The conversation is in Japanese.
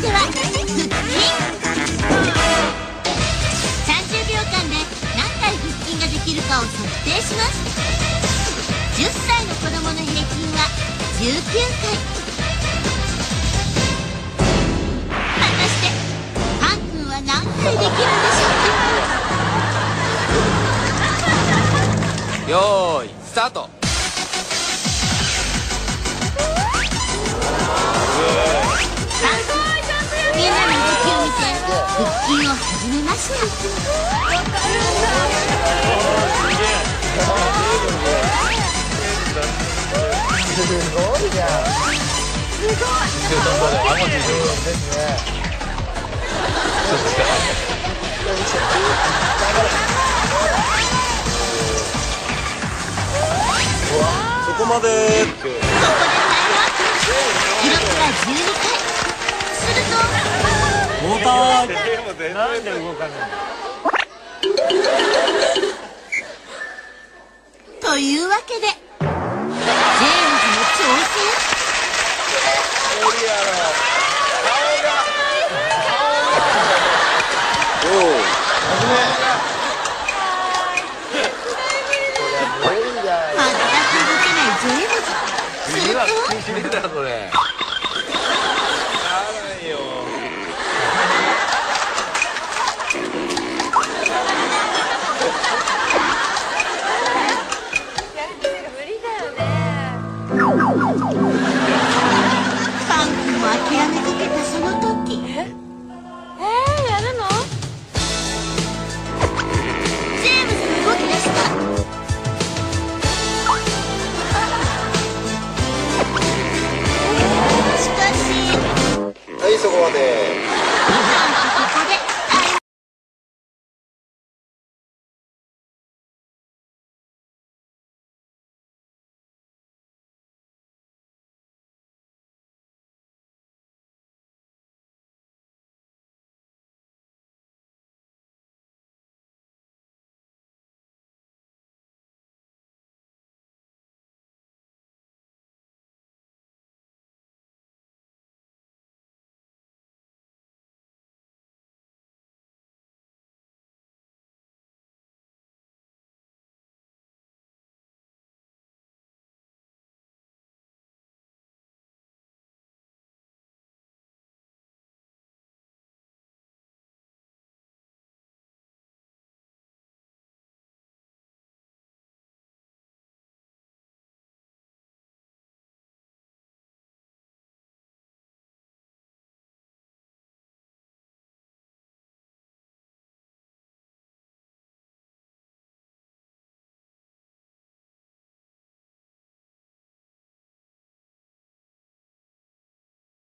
ては腹筋。30秒間で何回腹筋ができるかを測定します。10歳の子供の平均は19回。果たしてパン君は何回できるんでしょうか。 よーいスタート。 みんなの動きを見て腹筋を始めました。 すごいじゃん。すごい。 そこまで。 ここでタイムアップ。記録は12回。すると重たい。 なんで動かないというわけでジェームズの挑戦。全く動けないジェームズ。するとパン君も諦めかけたその時、 やるの？ ジェームズが動き出した。しかしはいそこまで。 なんと